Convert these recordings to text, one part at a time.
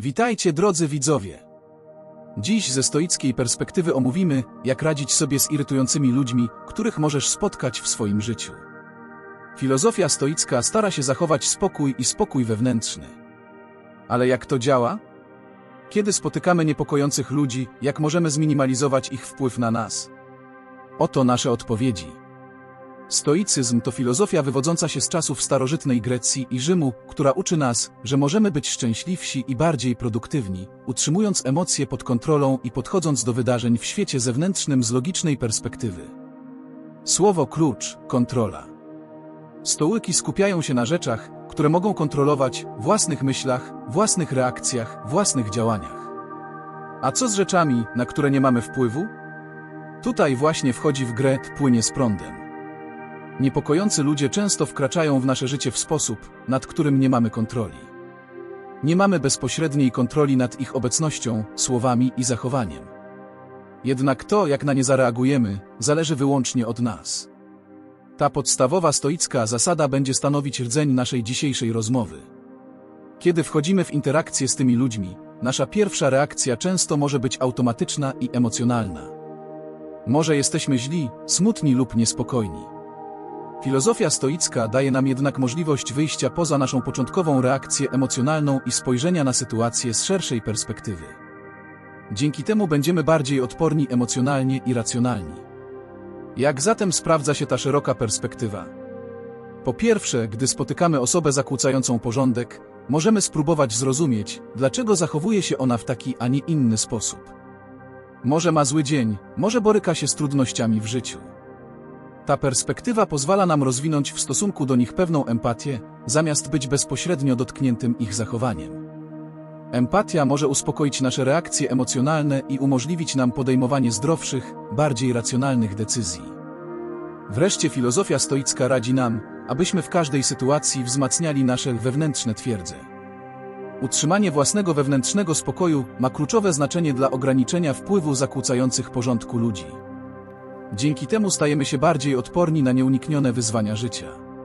Witajcie drodzy widzowie! Dziś ze stoickiej perspektywy omówimy, jak radzić sobie z irytującymi ludźmi, których możesz spotkać w swoim życiu. Filozofia stoicka stara się zachować spokój i spokój wewnętrzny. Ale jak to działa? Kiedy spotykamy niepokojących ludzi, jak możemy zminimalizować ich wpływ na nas? Oto nasze odpowiedzi. Stoicyzm to filozofia wywodząca się z czasów starożytnej Grecji i Rzymu, która uczy nas, że możemy być szczęśliwsi i bardziej produktywni, utrzymując emocje pod kontrolą i podchodząc do wydarzeń w świecie zewnętrznym z logicznej perspektywy. Słowo klucz – kontrola. Stołyki skupiają się na rzeczach, które mogą kontrolować, własnych myślach, własnych reakcjach, własnych działaniach. A co z rzeczami, na które nie mamy wpływu? Tutaj właśnie wchodzi w grę płynie z prądem. Niepokojący ludzie często wkraczają w nasze życie w sposób, nad którym nie mamy kontroli. Nie mamy bezpośredniej kontroli nad ich obecnością, słowami i zachowaniem. Jednak to, jak na nie zareagujemy, zależy wyłącznie od nas. Ta podstawowa stoicka zasada będzie stanowić rdzeń naszej dzisiejszej rozmowy. Kiedy wchodzimy w interakcję z tymi ludźmi, nasza pierwsza reakcja często może być automatyczna i emocjonalna. Może jesteśmy źli, smutni lub niespokojni. Filozofia stoicka daje nam jednak możliwość wyjścia poza naszą początkową reakcję emocjonalną i spojrzenia na sytuację z szerszej perspektywy. Dzięki temu będziemy bardziej odporni emocjonalnie i racjonalni. Jak zatem sprawdza się ta szeroka perspektywa? Po pierwsze, gdy spotykamy osobę zakłócającą porządek, możemy spróbować zrozumieć, dlaczego zachowuje się ona w taki, a nie inny sposób. Może ma zły dzień, może boryka się z trudnościami w życiu. Ta perspektywa pozwala nam rozwinąć w stosunku do nich pewną empatię, zamiast być bezpośrednio dotkniętym ich zachowaniem. Empatia może uspokoić nasze reakcje emocjonalne i umożliwić nam podejmowanie zdrowszych, bardziej racjonalnych decyzji. Wreszcie filozofia stoicka radzi nam, abyśmy w każdej sytuacji wzmacniali nasze wewnętrzne twierdze. Utrzymanie własnego wewnętrznego spokoju ma kluczowe znaczenie dla ograniczenia wpływu zakłócających porządku ludzi. Dzięki temu stajemy się bardziej odporni na nieuniknione wyzwania życia.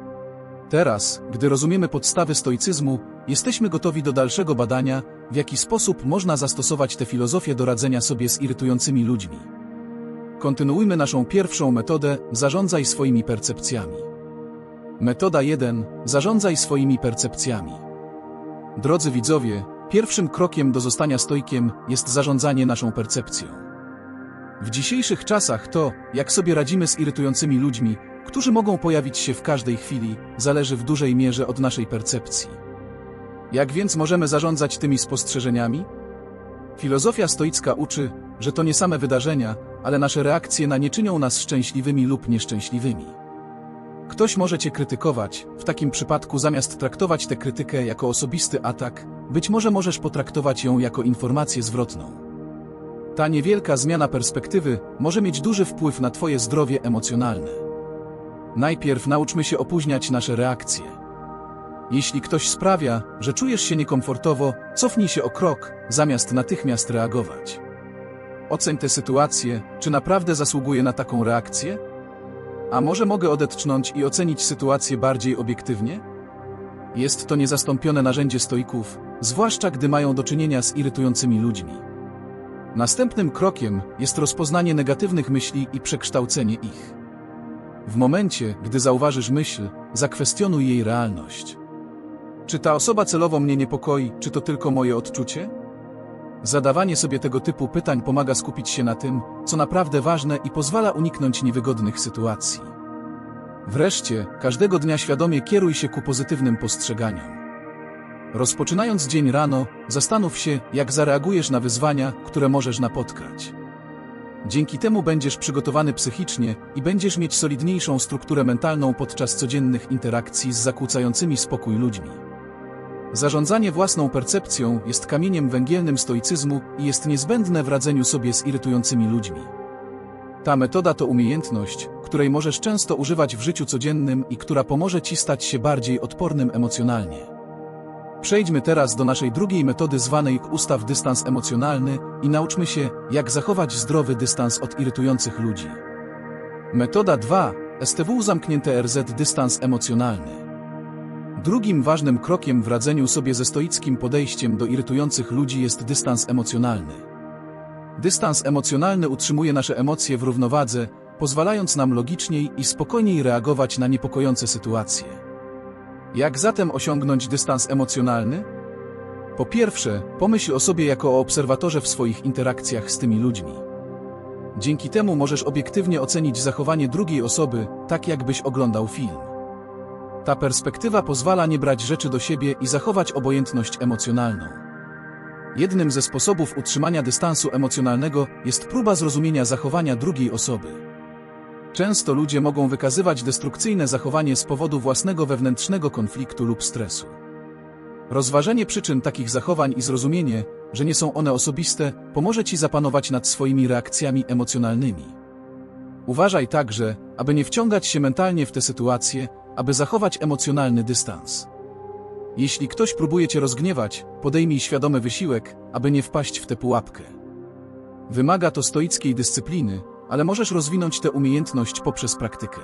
Teraz, gdy rozumiemy podstawy stoicyzmu, jesteśmy gotowi do dalszego badania, w jaki sposób można zastosować tę filozofię do radzenia sobie z irytującymi ludźmi. Kontynuujmy naszą pierwszą metodę – zarządzaj swoimi percepcjami. Metoda 1 – zarządzaj swoimi percepcjami. Drodzy widzowie, pierwszym krokiem do zostania stoikiem jest zarządzanie naszą percepcją. W dzisiejszych czasach to, jak sobie radzimy z irytującymi ludźmi, którzy mogą pojawić się w każdej chwili, zależy w dużej mierze od naszej percepcji. Jak więc możemy zarządzać tymi spostrzeżeniami? Filozofia stoicka uczy, że to nie same wydarzenia, ale nasze reakcje na nie czynią nas szczęśliwymi lub nieszczęśliwymi. Ktoś może cię krytykować, w takim przypadku zamiast traktować tę krytykę jako osobisty atak, być może możesz potraktować ją jako informację zwrotną. Ta niewielka zmiana perspektywy może mieć duży wpływ na twoje zdrowie emocjonalne. Najpierw nauczmy się opóźniać nasze reakcje. Jeśli ktoś sprawia, że czujesz się niekomfortowo, cofnij się o krok, zamiast natychmiast reagować. Oceń tę sytuację, czy naprawdę zasługuje na taką reakcję? A może mogę odetchnąć i ocenić sytuację bardziej obiektywnie? Jest to niezastąpione narzędzie stoików, zwłaszcza gdy mają do czynienia z irytującymi ludźmi. Następnym krokiem jest rozpoznanie negatywnych myśli i przekształcenie ich. W momencie, gdy zauważysz myśl, zakwestionuj jej realność. Czy ta osoba celowo mnie niepokoi, czy to tylko moje odczucie? Zadawanie sobie tego typu pytań pomaga skupić się na tym, co naprawdę ważne i pozwala uniknąć niewygodnych sytuacji. Wreszcie, każdego dnia świadomie kieruj się ku pozytywnym postrzeganiom. Rozpoczynając dzień rano, zastanów się, jak zareagujesz na wyzwania, które możesz napotkać. Dzięki temu będziesz przygotowany psychicznie i będziesz mieć solidniejszą strukturę mentalną podczas codziennych interakcji z zakłócającymi spokój ludźmi. Zarządzanie własną percepcją jest kamieniem węgielnym stoicyzmu i jest niezbędne w radzeniu sobie z irytującymi ludźmi. Ta metoda to umiejętność, której możesz często używać w życiu codziennym i która pomoże ci stać się bardziej odpornym emocjonalnie. Przejdźmy teraz do naszej drugiej metody zwanej ustaw dystans emocjonalny i nauczmy się, jak zachować zdrowy dystans od irytujących ludzi. Metoda 2. STW zamknięte RZ dystans emocjonalny. Drugim ważnym krokiem w radzeniu sobie ze stoickim podejściem do irytujących ludzi jest dystans emocjonalny. Dystans emocjonalny utrzymuje nasze emocje w równowadze, pozwalając nam logiczniej i spokojniej reagować na niepokojące sytuacje. Jak zatem osiągnąć dystans emocjonalny? Po pierwsze, pomyśl o sobie jako o obserwatorze w swoich interakcjach z tymi ludźmi. Dzięki temu możesz obiektywnie ocenić zachowanie drugiej osoby, tak jakbyś oglądał film. Ta perspektywa pozwala nie brać rzeczy do siebie i zachować obojętność emocjonalną. Jednym ze sposobów utrzymania dystansu emocjonalnego jest próba zrozumienia zachowania drugiej osoby. Często ludzie mogą wykazywać destrukcyjne zachowanie z powodu własnego wewnętrznego konfliktu lub stresu. Rozważenie przyczyn takich zachowań i zrozumienie, że nie są one osobiste, pomoże Ci zapanować nad swoimi reakcjami emocjonalnymi. Uważaj także, aby nie wciągać się mentalnie w te sytuacje, aby zachować emocjonalny dystans. Jeśli ktoś próbuje Cię rozgniewać, podejmij świadomy wysiłek, aby nie wpaść w tę pułapkę. Wymaga to stoickiej dyscypliny, ale możesz rozwinąć tę umiejętność poprzez praktykę.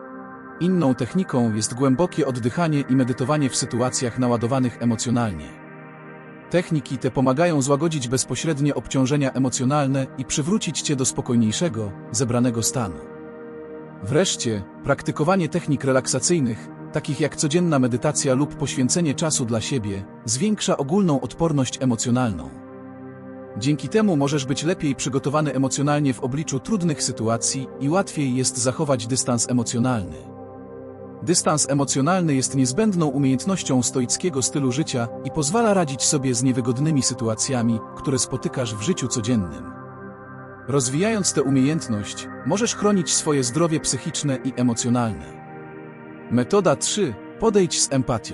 Inną techniką jest głębokie oddychanie i medytowanie w sytuacjach naładowanych emocjonalnie. Techniki te pomagają złagodzić bezpośrednie obciążenia emocjonalne i przywrócić Cię do spokojniejszego, zebranego stanu. Wreszcie, praktykowanie technik relaksacyjnych, takich jak codzienna medytacja lub poświęcenie czasu dla siebie, zwiększa ogólną odporność emocjonalną. Dzięki temu możesz być lepiej przygotowany emocjonalnie w obliczu trudnych sytuacji i łatwiej jest zachować dystans emocjonalny. Dystans emocjonalny jest niezbędną umiejętnością stoickiego stylu życia i pozwala radzić sobie z niewygodnymi sytuacjami, które spotykasz w życiu codziennym. Rozwijając tę umiejętność, możesz chronić swoje zdrowie psychiczne i emocjonalne. Metoda 3. Podejdź z empatią.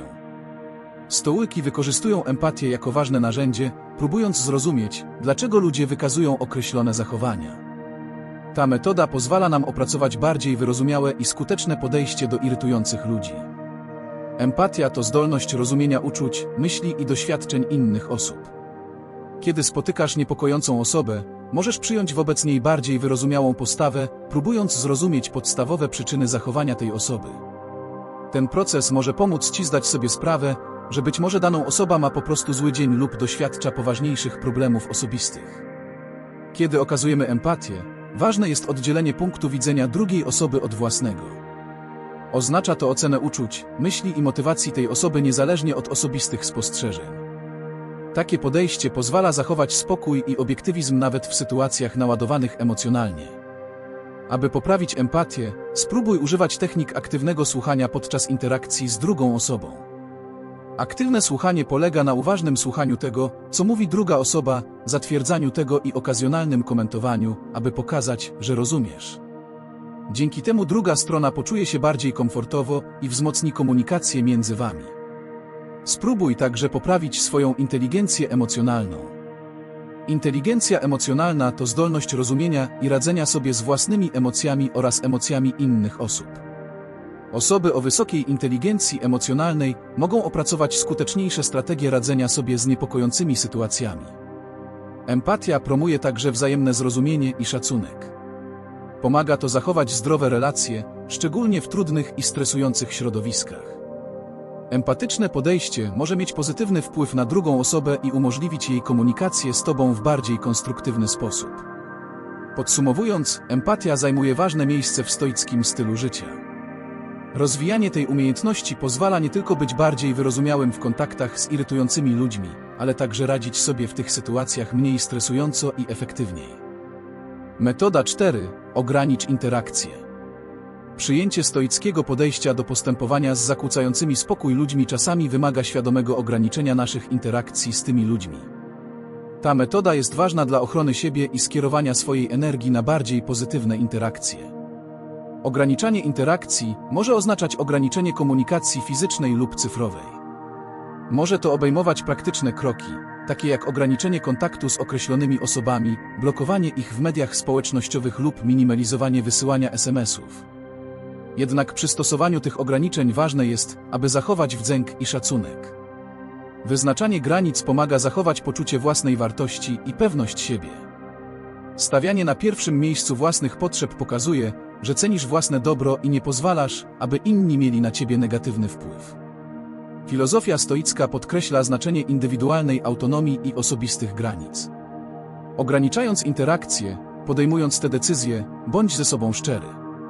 Stołyki wykorzystują empatię jako ważne narzędzie, próbując zrozumieć, dlaczego ludzie wykazują określone zachowania. Ta metoda pozwala nam opracować bardziej wyrozumiałe i skuteczne podejście do irytujących ludzi. Empatia to zdolność rozumienia uczuć, myśli i doświadczeń innych osób. Kiedy spotykasz niepokojącą osobę, możesz przyjąć wobec niej bardziej wyrozumiałą postawę, próbując zrozumieć podstawowe przyczyny zachowania tej osoby. Ten proces może pomóc Ci zdać sobie sprawę, że być może daną osoba ma po prostu zły dzień lub doświadcza poważniejszych problemów osobistych. Kiedy okazujemy empatię, ważne jest oddzielenie punktu widzenia drugiej osoby od własnego. Oznacza to ocenę uczuć, myśli i motywacji tej osoby niezależnie od osobistych spostrzeżeń. Takie podejście pozwala zachować spokój i obiektywizm nawet w sytuacjach naładowanych emocjonalnie. Aby poprawić empatię, spróbuj używać technik aktywnego słuchania podczas interakcji z drugą osobą. Aktywne słuchanie polega na uważnym słuchaniu tego, co mówi druga osoba, zatwierdzaniu tego i okazjonalnym komentowaniu, aby pokazać, że rozumiesz. Dzięki temu druga strona poczuje się bardziej komfortowo i wzmocni komunikację między Wami. Spróbuj także poprawić swoją inteligencję emocjonalną. Inteligencja emocjonalna to zdolność rozumienia i radzenia sobie z własnymi emocjami oraz emocjami innych osób. Osoby o wysokiej inteligencji emocjonalnej mogą opracować skuteczniejsze strategie radzenia sobie z niepokojącymi sytuacjami. Empatia promuje także wzajemne zrozumienie i szacunek. Pomaga to zachować zdrowe relacje, szczególnie w trudnych i stresujących środowiskach. Empatyczne podejście może mieć pozytywny wpływ na drugą osobę i umożliwić jej komunikację z Tobą w bardziej konstruktywny sposób. Podsumowując, empatia zajmuje ważne miejsce w stoickim stylu życia. Rozwijanie tej umiejętności pozwala nie tylko być bardziej wyrozumiałym w kontaktach z irytującymi ludźmi, ale także radzić sobie w tych sytuacjach mniej stresująco i efektywniej. Metoda 4. Ogranicz interakcje. Przyjęcie stoickiego podejścia do postępowania z zakłócającymi spokój ludźmi czasami wymaga świadomego ograniczenia naszych interakcji z tymi ludźmi. Ta metoda jest ważna dla ochrony siebie i skierowania swojej energii na bardziej pozytywne interakcje. Ograniczanie interakcji może oznaczać ograniczenie komunikacji fizycznej lub cyfrowej. Może to obejmować praktyczne kroki, takie jak ograniczenie kontaktu z określonymi osobami, blokowanie ich w mediach społecznościowych lub minimalizowanie wysyłania SMS-ów. Jednak przy stosowaniu tych ograniczeń ważne jest, aby zachować wdzięk i szacunek. Wyznaczanie granic pomaga zachować poczucie własnej wartości i pewność siebie. Stawianie na pierwszym miejscu własnych potrzeb pokazuje, że cenisz własne dobro i nie pozwalasz, aby inni mieli na ciebie negatywny wpływ. Filozofia stoicka podkreśla znaczenie indywidualnej autonomii i osobistych granic. Ograniczając interakcje, podejmując te decyzje, bądź ze sobą szczery.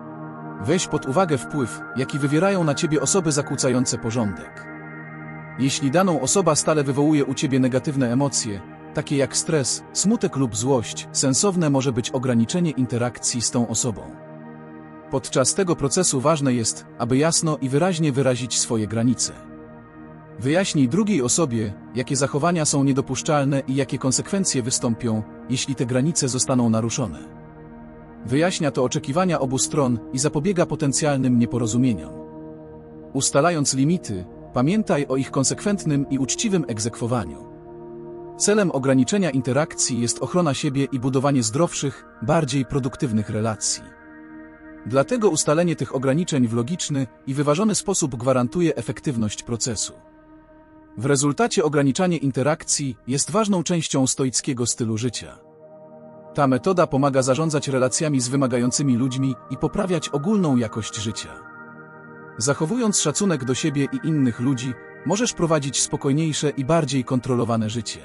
Weź pod uwagę wpływ, jaki wywierają na ciebie osoby zakłócające porządek. Jeśli daną osoba stale wywołuje u ciebie negatywne emocje, takie jak stres, smutek lub złość, sensowne może być ograniczenie interakcji z tą osobą. Podczas tego procesu ważne jest, aby jasno i wyraźnie wyrazić swoje granice. Wyjaśnij drugiej osobie, jakie zachowania są niedopuszczalne i jakie konsekwencje wystąpią, jeśli te granice zostaną naruszone. Wyjaśnia to oczekiwania obu stron i zapobiega potencjalnym nieporozumieniom. Ustalając limity, pamiętaj o ich konsekwentnym i uczciwym egzekwowaniu. Celem ograniczenia interakcji jest ochrona siebie i budowanie zdrowszych, bardziej produktywnych relacji. Dlatego ustalenie tych ograniczeń w logiczny i wyważony sposób gwarantuje efektywność procesu. W rezultacie ograniczanie interakcji jest ważną częścią stoickiego stylu życia. Ta metoda pomaga zarządzać relacjami z wymagającymi ludźmi i poprawiać ogólną jakość życia. Zachowując szacunek do siebie i innych ludzi, możesz prowadzić spokojniejsze i bardziej kontrolowane życie.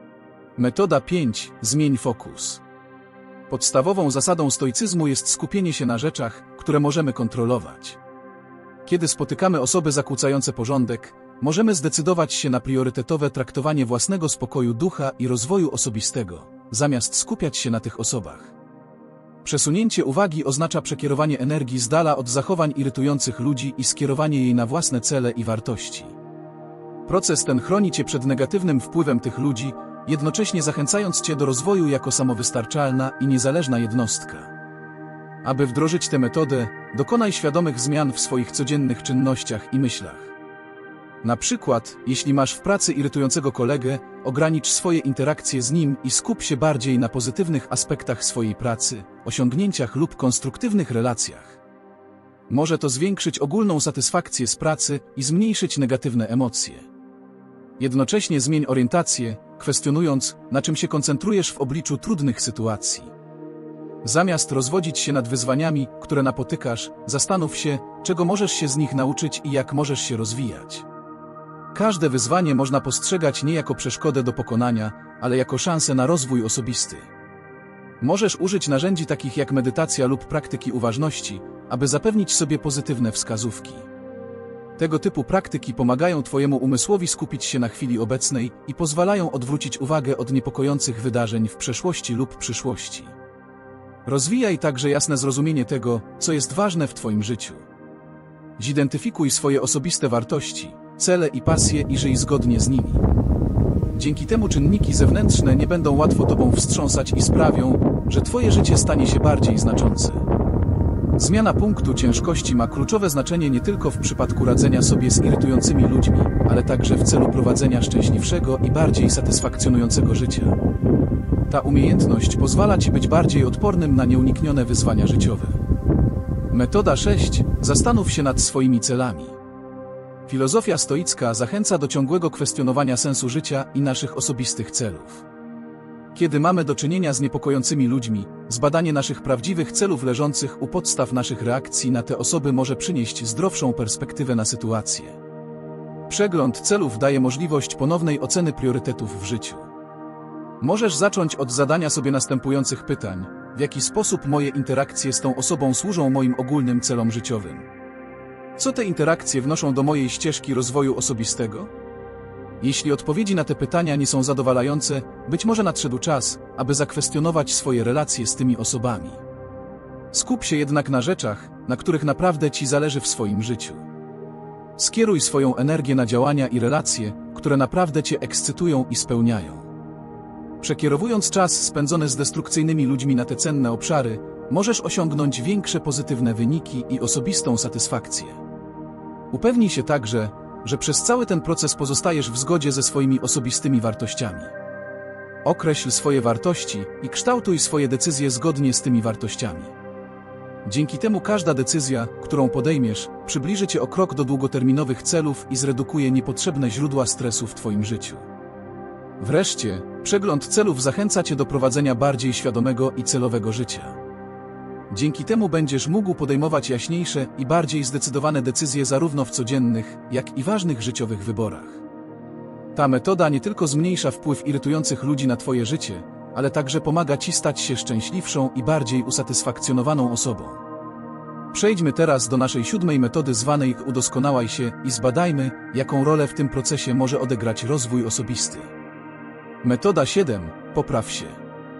Metoda 5. Zmień fokus. Podstawową zasadą stoicyzmu jest skupienie się na rzeczach, które możemy kontrolować. Kiedy spotykamy osoby zakłócające porządek, możemy zdecydować się na priorytetowe traktowanie własnego spokoju ducha i rozwoju osobistego, zamiast skupiać się na tych osobach. Przesunięcie uwagi oznacza przekierowanie energii z dala od zachowań irytujących ludzi i skierowanie jej na własne cele i wartości. Proces ten chroni cię przed negatywnym wpływem tych ludzi, jednocześnie zachęcając cię do rozwoju jako samowystarczalna i niezależna jednostka. Aby wdrożyć tę metodę, dokonaj świadomych zmian w swoich codziennych czynnościach i myślach. Na przykład, jeśli masz w pracy irytującego kolegę, ogranicz swoje interakcje z nim i skup się bardziej na pozytywnych aspektach swojej pracy, osiągnięciach lub konstruktywnych relacjach. Może to zwiększyć ogólną satysfakcję z pracy i zmniejszyć negatywne emocje. Jednocześnie zmień orientację, kwestionując, na czym się koncentrujesz w obliczu trudnych sytuacji. Zamiast rozwodzić się nad wyzwaniami, które napotykasz, zastanów się, czego możesz się z nich nauczyć i jak możesz się rozwijać. Każde wyzwanie można postrzegać nie jako przeszkodę do pokonania, ale jako szansę na rozwój osobisty. Możesz użyć narzędzi takich jak medytacja lub praktyki uważności, aby zapewnić sobie pozytywne wskazówki. Tego typu praktyki pomagają twojemu umysłowi skupić się na chwili obecnej i pozwalają odwrócić uwagę od niepokojących wydarzeń w przeszłości lub przyszłości. Rozwijaj także jasne zrozumienie tego, co jest ważne w twoim życiu. Zidentyfikuj swoje osobiste wartości, cele i pasje i żyj zgodnie z nimi. Dzięki temu czynniki zewnętrzne nie będą łatwo tobą wstrząsać i sprawią, że twoje życie stanie się bardziej znaczące. Zmiana punktu ciężkości ma kluczowe znaczenie nie tylko w przypadku radzenia sobie z irytującymi ludźmi, ale także w celu prowadzenia szczęśliwszego i bardziej satysfakcjonującego życia. Ta umiejętność pozwala ci być bardziej odpornym na nieuniknione wyzwania życiowe. Metoda 6. Zastanów się nad swoimi celami. Filozofia stoicka zachęca do ciągłego kwestionowania sensu życia i naszych osobistych celów. Kiedy mamy do czynienia z niepokojącymi ludźmi, zbadanie naszych prawdziwych celów leżących u podstaw naszych reakcji na te osoby może przynieść zdrowszą perspektywę na sytuację. Przegląd celów daje możliwość ponownej oceny priorytetów w życiu. Możesz zacząć od zadania sobie następujących pytań: w jaki sposób moje interakcje z tą osobą służą moim ogólnym celom życiowym? Co te interakcje wnoszą do mojej ścieżki rozwoju osobistego? Jeśli odpowiedzi na te pytania nie są zadowalające, być może nadszedł czas, aby zakwestionować swoje relacje z tymi osobami. Skup się jednak na rzeczach, na których naprawdę ci zależy w swoim życiu. Skieruj swoją energię na działania i relacje, które naprawdę cię ekscytują i spełniają. Przekierowując czas spędzony z destrukcyjnymi ludźmi na te cenne obszary, możesz osiągnąć większe pozytywne wyniki i osobistą satysfakcję. Upewnij się także, że przez cały ten proces pozostajesz w zgodzie ze swoimi osobistymi wartościami. Określ swoje wartości i kształtuj swoje decyzje zgodnie z tymi wartościami. Dzięki temu każda decyzja, którą podejmiesz, przybliży cię o krok do długoterminowych celów i zredukuje niepotrzebne źródła stresu w twoim życiu. Wreszcie, przegląd celów zachęca cię do prowadzenia bardziej świadomego i celowego życia. Dzięki temu będziesz mógł podejmować jaśniejsze i bardziej zdecydowane decyzje zarówno w codziennych, jak i ważnych życiowych wyborach. Ta metoda nie tylko zmniejsza wpływ irytujących ludzi na Twoje życie, ale także pomaga Ci stać się szczęśliwszą i bardziej usatysfakcjonowaną osobą. Przejdźmy teraz do naszej 7. metody zwanej Udoskonałaj się i zbadajmy, jaką rolę w tym procesie może odegrać rozwój osobisty. Metoda 7. Popraw się.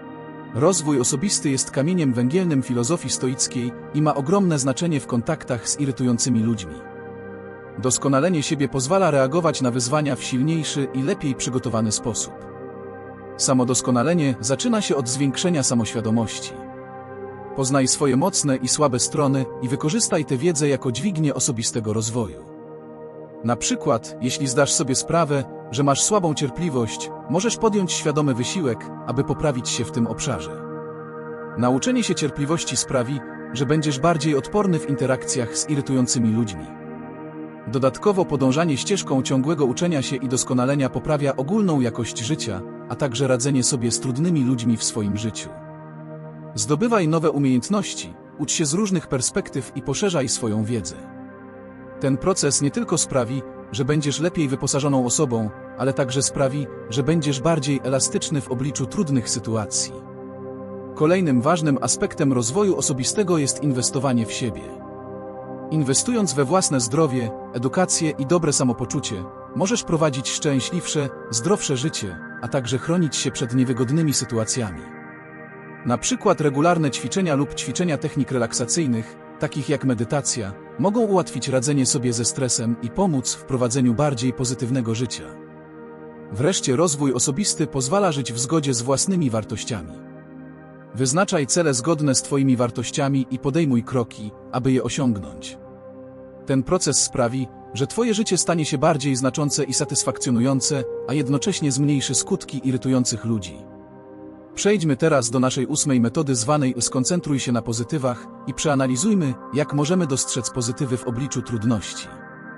Rozwój osobisty jest kamieniem węgielnym filozofii stoickiej i ma ogromne znaczenie w kontaktach z irytującymi ludźmi. Doskonalenie siebie pozwala reagować na wyzwania w silniejszy i lepiej przygotowany sposób. Samodoskonalenie zaczyna się od zwiększenia samoświadomości. Poznaj swoje mocne i słabe strony i wykorzystaj tę wiedzę jako dźwignię osobistego rozwoju. Na przykład, jeśli zdasz sobie sprawę, że masz słabą cierpliwość, możesz podjąć świadomy wysiłek, aby poprawić się w tym obszarze. Nauczenie się cierpliwości sprawi, że będziesz bardziej odporny w interakcjach z irytującymi ludźmi. Dodatkowo podążanie ścieżką ciągłego uczenia się i doskonalenia poprawia ogólną jakość życia, a także radzenie sobie z trudnymi ludźmi w swoim życiu. Zdobywaj nowe umiejętności, ucz się z różnych perspektyw i poszerzaj swoją wiedzę. Ten proces nie tylko sprawi, że będziesz lepiej wyposażoną osobą, ale także sprawi, że będziesz bardziej elastyczny w obliczu trudnych sytuacji. Kolejnym ważnym aspektem rozwoju osobistego jest inwestowanie w siebie. Inwestując we własne zdrowie, edukację i dobre samopoczucie, możesz prowadzić szczęśliwsze, zdrowsze życie, a także chronić się przed niewygodnymi sytuacjami. Na przykład regularne ćwiczenia lub ćwiczenia technik relaksacyjnych, takich jak medytacja, mogą ułatwić radzenie sobie ze stresem i pomóc w prowadzeniu bardziej pozytywnego życia. Wreszcie rozwój osobisty pozwala żyć w zgodzie z własnymi wartościami. Wyznaczaj cele zgodne z Twoimi wartościami i podejmuj kroki, aby je osiągnąć. Ten proces sprawi, że Twoje życie stanie się bardziej znaczące i satysfakcjonujące, a jednocześnie zmniejszy skutki irytujących ludzi. Przejdźmy teraz do naszej 8. metody zwanej Skoncentruj się na pozytywach i przeanalizujmy, jak możemy dostrzec pozytywy w obliczu trudności.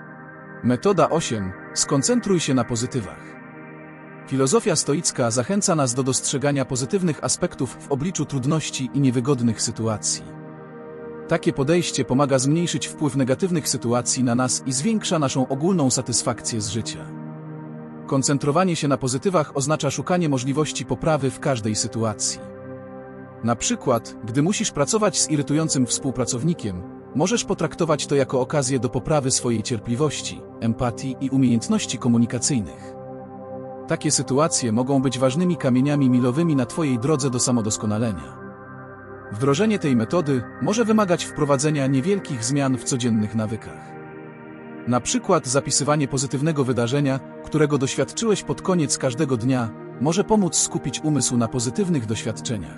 Metoda 8. Skoncentruj się na pozytywach. Filozofia stoicka zachęca nas do dostrzegania pozytywnych aspektów w obliczu trudności i niewygodnych sytuacji. Takie podejście pomaga zmniejszyć wpływ negatywnych sytuacji na nas i zwiększa naszą ogólną satysfakcję z życia. Koncentrowanie się na pozytywach oznacza szukanie możliwości poprawy w każdej sytuacji. Na przykład, gdy musisz pracować z irytującym współpracownikiem, możesz potraktować to jako okazję do poprawy swojej cierpliwości, empatii i umiejętności komunikacyjnych. Takie sytuacje mogą być ważnymi kamieniami milowymi na Twojej drodze do samodoskonalenia. Wdrożenie tej metody może wymagać wprowadzenia niewielkich zmian w codziennych nawykach. Na przykład zapisywanie pozytywnego wydarzenia, którego doświadczyłeś pod koniec każdego dnia, może pomóc skupić umysł na pozytywnych doświadczeniach.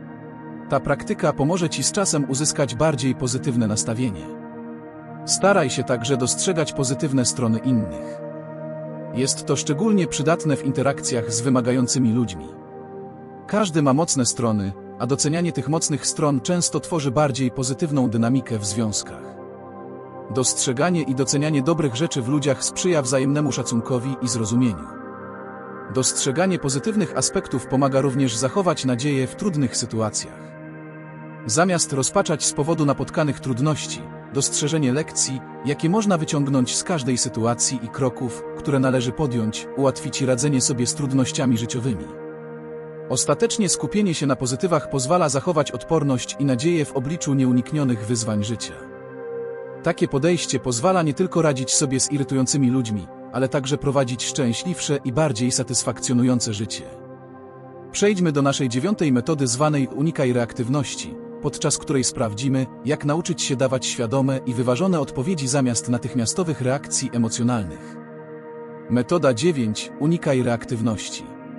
Ta praktyka pomoże Ci z czasem uzyskać bardziej pozytywne nastawienie. Staraj się także dostrzegać pozytywne strony innych. Jest to szczególnie przydatne w interakcjach z wymagającymi ludźmi. Każdy ma mocne strony, a docenianie tych mocnych stron często tworzy bardziej pozytywną dynamikę w związkach. Dostrzeganie i docenianie dobrych rzeczy w ludziach sprzyja wzajemnemu szacunkowi i zrozumieniu. Dostrzeganie pozytywnych aspektów pomaga również zachować nadzieję w trudnych sytuacjach. Zamiast rozpaczać z powodu napotkanych trudności, dostrzeżenie lekcji, jakie można wyciągnąć z każdej sytuacji i kroków, które należy podjąć, ułatwi Ci radzenie sobie z trudnościami życiowymi. Ostatecznie skupienie się na pozytywach pozwala zachować odporność i nadzieję w obliczu nieuniknionych wyzwań życia. Takie podejście pozwala nie tylko radzić sobie z irytującymi ludźmi, ale także prowadzić szczęśliwsze i bardziej satysfakcjonujące życie. Przejdźmy do naszej 9. metody zwanej Unikaj reaktywności, podczas której sprawdzimy, jak nauczyć się dawać świadome i wyważone odpowiedzi zamiast natychmiastowych reakcji emocjonalnych. Metoda 9. Unikaj reaktywności.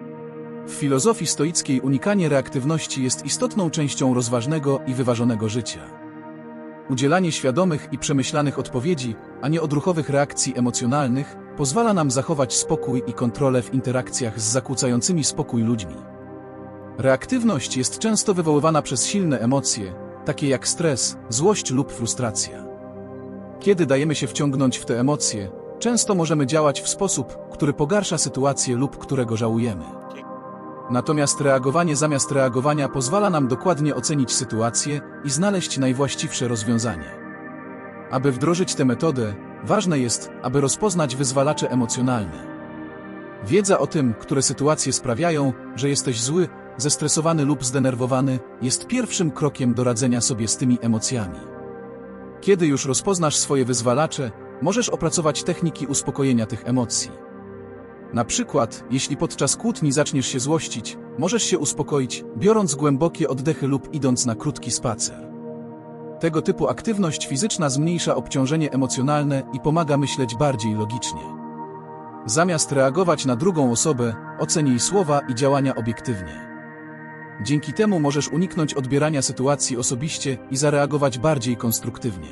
W filozofii stoickiej unikanie reaktywności jest istotną częścią rozważnego i wyważonego życia. Udzielanie świadomych i przemyślanych odpowiedzi, a nie odruchowych reakcji emocjonalnych, pozwala nam zachować spokój i kontrolę w interakcjach z zakłócającymi spokój ludźmi. Reaktywność jest często wywoływana przez silne emocje, takie jak stres, złość lub frustracja. Kiedy dajemy się wciągnąć w te emocje, często możemy działać w sposób, który pogarsza sytuację lub którego żałujemy. Natomiast reagowanie zamiast reagowania pozwala nam dokładnie ocenić sytuację i znaleźć najwłaściwsze rozwiązanie. Aby wdrożyć tę metodę, ważne jest, aby rozpoznać wyzwalacze emocjonalne. Wiedza o tym, które sytuacje sprawiają, że jesteś zły, zestresowany lub zdenerwowany, jest pierwszym krokiem do radzenia sobie z tymi emocjami. Kiedy już rozpoznasz swoje wyzwalacze, możesz opracować techniki uspokojenia tych emocji. Na przykład, jeśli podczas kłótni zaczniesz się złościć, możesz się uspokoić, biorąc głębokie oddechy lub idąc na krótki spacer. Tego typu aktywność fizyczna zmniejsza obciążenie emocjonalne i pomaga myśleć bardziej logicznie. Zamiast reagować na drugą osobę, oceń jej słowa i działania obiektywnie. Dzięki temu możesz uniknąć odbierania sytuacji osobiście i zareagować bardziej konstruktywnie.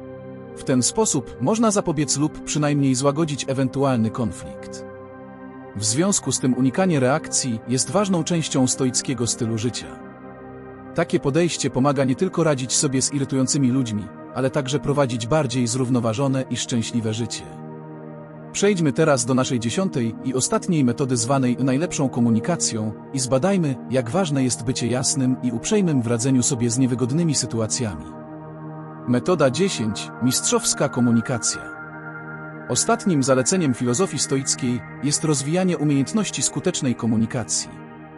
W ten sposób można zapobiec lub przynajmniej złagodzić ewentualny konflikt. W związku z tym unikanie reakcji jest ważną częścią stoickiego stylu życia. Takie podejście pomaga nie tylko radzić sobie z irytującymi ludźmi, ale także prowadzić bardziej zrównoważone i szczęśliwe życie. Przejdźmy teraz do naszej 10. i ostatniej metody zwanej najlepszą komunikacją i zbadajmy, jak ważne jest bycie jasnym i uprzejmym w radzeniu sobie z niewygodnymi sytuacjami. Metoda 10. Mistrzowska komunikacja. Ostatnim zaleceniem filozofii stoickiej jest rozwijanie umiejętności skutecznej komunikacji.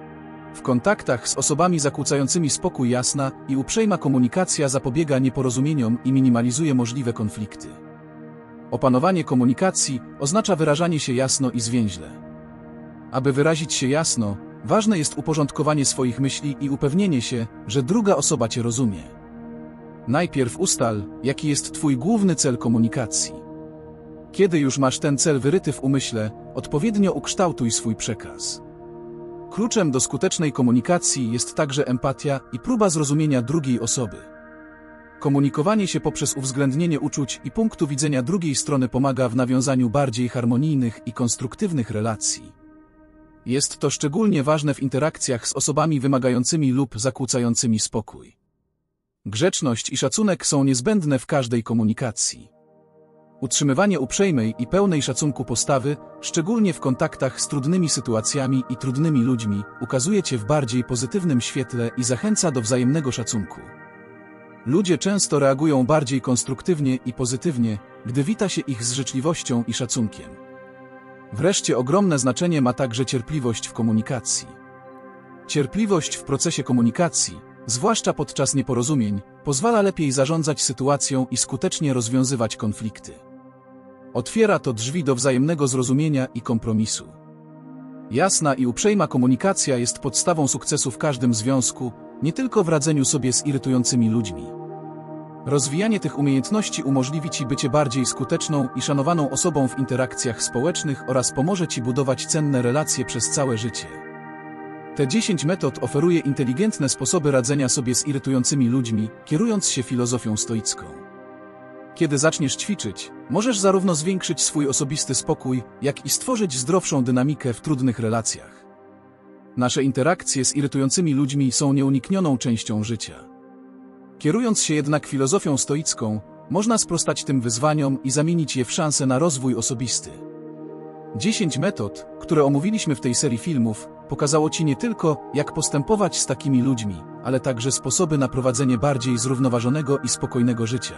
W kontaktach z osobami zakłócającymi spokój jasna i uprzejma komunikacja zapobiega nieporozumieniom i minimalizuje możliwe konflikty. Opanowanie komunikacji oznacza wyrażanie się jasno i zwięźle. Aby wyrazić się jasno, ważne jest uporządkowanie swoich myśli i upewnienie się, że druga osoba cię rozumie. Najpierw ustal, jaki jest twój główny cel komunikacji. Kiedy już masz ten cel wyryty w umyśle, odpowiednio ukształtuj swój przekaz. Kluczem do skutecznej komunikacji jest także empatia i próba zrozumienia drugiej osoby. Komunikowanie się poprzez uwzględnienie uczuć i punktu widzenia drugiej strony pomaga w nawiązaniu bardziej harmonijnych i konstruktywnych relacji. Jest to szczególnie ważne w interakcjach z osobami wymagającymi lub zakłócającymi spokój. Grzeczność i szacunek są niezbędne w każdej komunikacji. Utrzymywanie uprzejmej i pełnej szacunku postawy, szczególnie w kontaktach z trudnymi sytuacjami i trudnymi ludźmi, ukazuje cię w bardziej pozytywnym świetle i zachęca do wzajemnego szacunku. Ludzie często reagują bardziej konstruktywnie i pozytywnie, gdy wita się ich z życzliwością i szacunkiem. Wreszcie ogromne znaczenie ma także cierpliwość w komunikacji. Cierpliwość w procesie komunikacji, zwłaszcza podczas nieporozumień, pozwala lepiej zarządzać sytuacją i skutecznie rozwiązywać konflikty. Otwiera to drzwi do wzajemnego zrozumienia i kompromisu. Jasna i uprzejma komunikacja jest podstawą sukcesu w każdym związku, nie tylko w radzeniu sobie z irytującymi ludźmi. Rozwijanie tych umiejętności umożliwi ci bycie bardziej skuteczną i szanowaną osobą w interakcjach społecznych oraz pomoże ci budować cenne relacje przez całe życie. Te 10 metod oferuje inteligentne sposoby radzenia sobie z irytującymi ludźmi, kierując się filozofią stoicką. Kiedy zaczniesz ćwiczyć, możesz zarówno zwiększyć swój osobisty spokój, jak i stworzyć zdrowszą dynamikę w trudnych relacjach. Nasze interakcje z irytującymi ludźmi są nieuniknioną częścią życia. Kierując się jednak filozofią stoicką, można sprostać tym wyzwaniom i zamienić je w szansę na rozwój osobisty. 10 metod, które omówiliśmy w tej serii filmów, pokazało ci nie tylko, jak postępować z takimi ludźmi, ale także sposoby na prowadzenie bardziej zrównoważonego i spokojnego życia.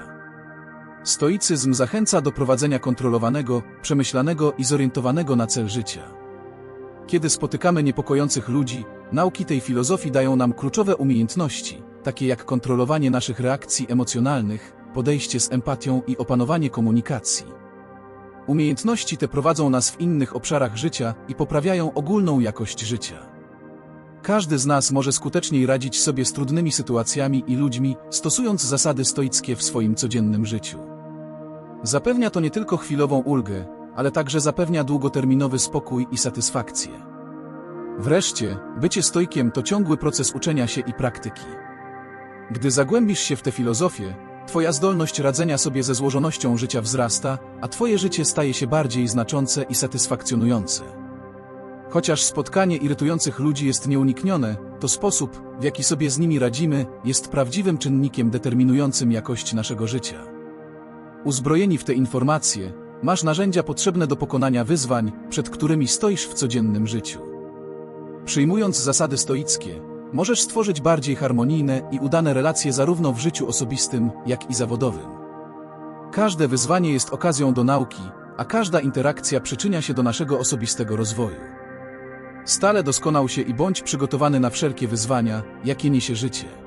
Stoicyzm zachęca do prowadzenia kontrolowanego, przemyślanego i zorientowanego na cel życia. Kiedy spotykamy niepokojących ludzi, nauki tej filozofii dają nam kluczowe umiejętności, takie jak kontrolowanie naszych reakcji emocjonalnych, podejście z empatią i opanowanie komunikacji. Umiejętności te prowadzą nas w innych obszarach życia i poprawiają ogólną jakość życia. Każdy z nas może skuteczniej radzić sobie z trudnymi sytuacjami i ludźmi, stosując zasady stoickie w swoim codziennym życiu. Zapewnia to nie tylko chwilową ulgę, ale także zapewnia długoterminowy spokój i satysfakcję. Wreszcie, bycie stoikiem to ciągły proces uczenia się i praktyki. Gdy zagłębisz się w tę filozofię, twoja zdolność radzenia sobie ze złożonością życia wzrasta, a twoje życie staje się bardziej znaczące i satysfakcjonujące. Chociaż spotkanie irytujących ludzi jest nieuniknione, to sposób, w jaki sobie z nimi radzimy, jest prawdziwym czynnikiem determinującym jakość naszego życia. Uzbrojeni w te informacje, masz narzędzia potrzebne do pokonania wyzwań, przed którymi stoisz w codziennym życiu. Przyjmując zasady stoickie, możesz stworzyć bardziej harmonijne i udane relacje zarówno w życiu osobistym, jak i zawodowym. Każde wyzwanie jest okazją do nauki, a każda interakcja przyczynia się do naszego osobistego rozwoju. Stale doskonał się i bądź przygotowany na wszelkie wyzwania, jakie niesie życie.